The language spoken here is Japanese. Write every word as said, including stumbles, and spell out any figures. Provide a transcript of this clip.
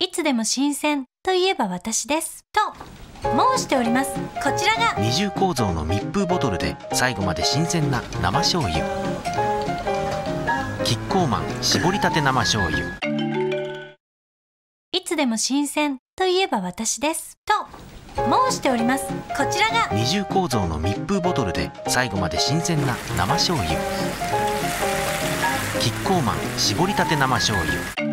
いつでも新鮮といえば私ですと申しております。こちらが二重構造の密封ボトルで最後まで新鮮な生醤油。キッコーマン絞りたて生醤油。 いつでも新鮮といえば私ですと申しております。こちらが二重構造の密封ボトルで最後まで新鮮な生醤油。キッコーマン絞りたて生醤油。